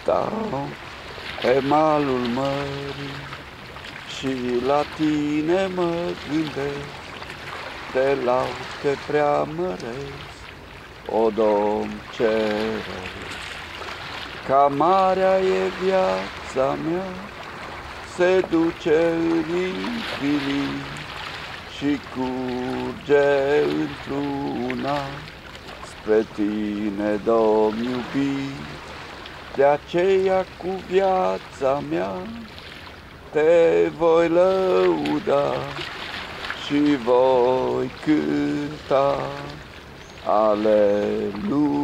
stau pe malul mării și la tine mă gândesc, te laud, te preamăresc, o Domn ceresc. Ca marea e viața mea, se duce în infinit și curge într-una spre tine, Domn iubit. De aceea cu viața mea te voi lăuda și voi cânta Aleluia.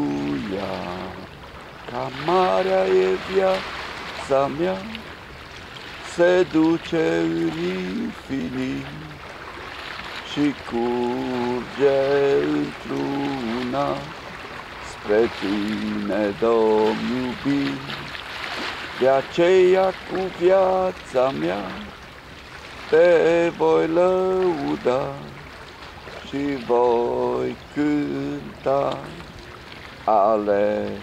Ca marea e viața mea, se duce în infinit și curge într-una spre tine, Domn iubit. De aceea cu viața mea te voi lăuda și voi cânta Aleluia.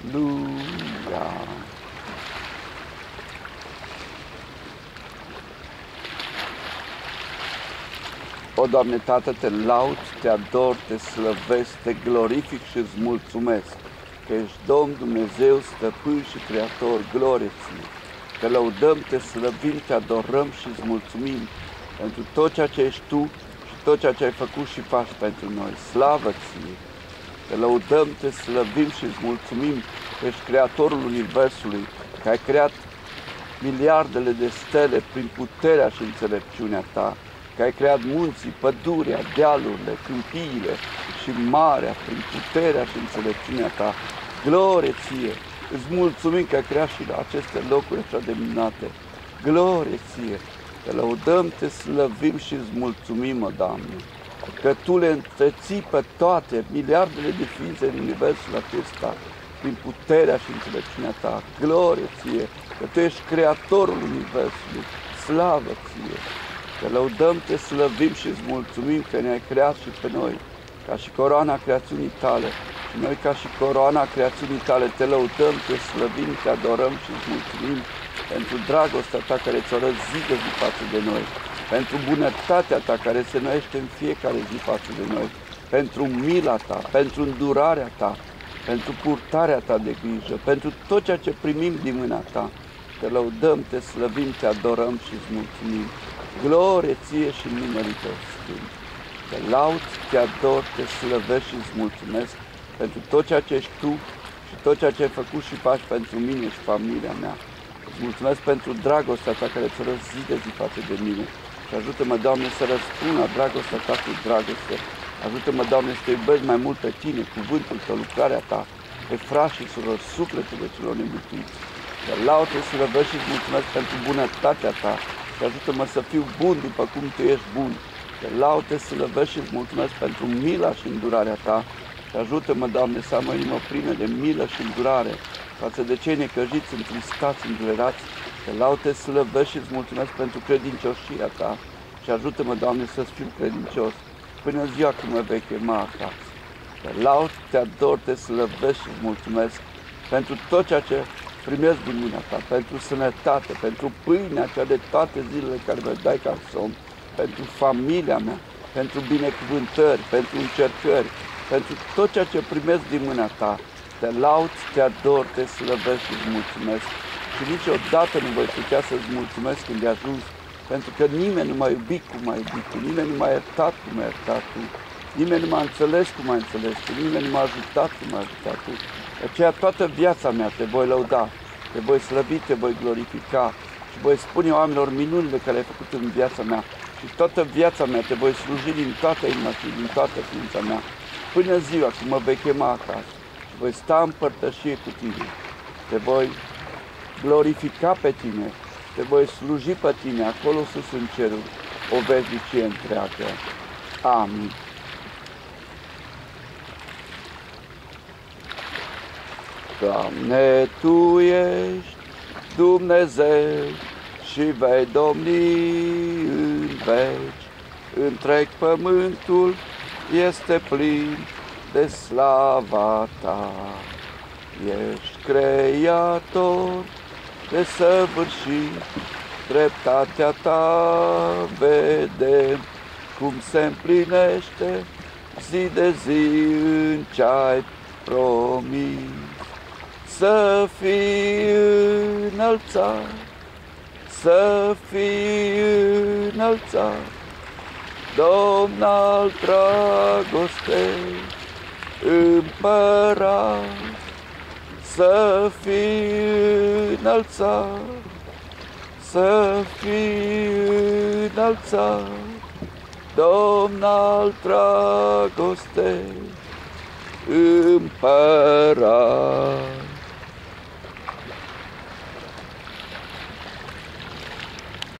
O, Doamne Tată, te laud, te ador, te slăvesc, te glorific și îți mulțumesc că ești Domn Dumnezeu, Stăpân și Creator, glorie ție. Te lăudăm, te slăvim, te adorăm și îți mulțumim pentru tot ceea ce ești tu și tot ceea ce ai făcut și faci pentru noi. Slavă ție! Te lăudăm, te slăvim și îți mulțumim că ești Creatorul Universului, că ai creat miliardele de stele prin puterea și înțelepciunea ta, că ai creat munții, pădurea, dealurile, câmpiile și marea prin puterea și înțelepciunea ta. Glorie ție! Îți mulțumim că ai creat și la aceste locuri așa de minunate. Glorie ție! Te lăudăm, te slăvim și îți mulțumim, o Doamne, că Tu le întreții pe toate miliardele de ființe în universul acesta prin puterea și înțelepciunea ta. Glorie ție! Că Tu ești Creatorul Universului. Slavă ție! Te lăudăm, te slăvim și îți mulțumim că ne-ai creat și pe noi, ca și coroana creațiunii tale. Și noi, ca și coroana creațiunii tale, te lăudăm, te slăvim, te adorăm și îți mulțumim pentru dragostea ta care ți-o arăți zi de zi față de noi, pentru bunătatea ta care se noiește în fiecare zi față de noi, pentru mila ta, pentru îndurarea ta, pentru purtarea ta de grijă, pentru tot ceea ce primim din mâna ta. Te lăudăm, te slăvim, te adorăm și îți mulțumim. Glorie ție și numele tău sfânt. Te laud, te ador, te slăvesc și îți mulțumesc pentru tot ceea ce ești tu și tot ceea ce ai făcut și faci pentru mine și familia mea. Îți mulțumesc pentru dragostea ta care ți-o arăți zi de zi față de mine. Și ajută-mă, Doamne, să răspund la dragostea ta cu dragoste. Ajută-mă, Doamne, să te iubesc mai mult pe tine, cuvântul tău, lucrarea ta, pe frați și surori, sufletele celor nemântuiți. Te laud, te slăvesc și îți mulțumesc pentru bunătatea ta. Și ajută-mă să fiu bun după cum Tu ești bun. Te laud, te slăvesc și îți mulțumesc pentru mila și îndurarea ta. Și ajută-mă, Doamne, să am o inimă plină de milă și îndurare față de cei necăjiți, întristați, îndurerați. Te laud, te slăvesc și îți mulțumesc pentru credincioșia ta. Și ajută-mă, Doamne, să fiu credincios până în ziua când mă vei chema acasă. Te laud, te ador, te slăvesc și îți mulțumesc pentru tot ceea ce primesc din mâna ta, pentru sănătate, pentru pâinea cea de toate zilele care vă dai ca somn, pentru familia mea, pentru binecuvântări, pentru încercări, pentru tot ceea ce primesc din mâna ta. Te laud, te ador, te slăvesc și îți mulțumesc. Și niciodată nu voi putea să-ți mulțumesc când de ajuns, pentru că nimeni nu m-a iubit cum m-a iubit tu, nimeni nu m-a iertat cum m-a iertat tu, nimeni nu m-a înțeles cum m-a înțeles tu, nimeni nu m-a ajutat cum m-a ajutat tu. De aceea toată viața mea te voi lăuda, te voi slăvi, te voi glorifica și voi spune oamenilor minunile care ai făcut în viața mea. Și toată viața mea te voi sluji din toată inima și din toată ființa mea, până ziua când mă vei chema acasă și voi sta în părtășie cu tine. Te voi glorifica pe tine, te voi sluji pe tine acolo sus în cerul, o veșnicie întreagă. Amin. Doamne, Tu ești Dumnezeu și vei domni în veci. Întreg pământul este plin de slava Ta. Ești creator desăvârșit, dreptatea ta vedem cum se împlinește zi de zi în ce-ai promis. Să fii înălțat, să fii înălțat, Domn al dragostei, împărat. Să fii înălțat, să fii înălțat, Domn al dragostei, împărat.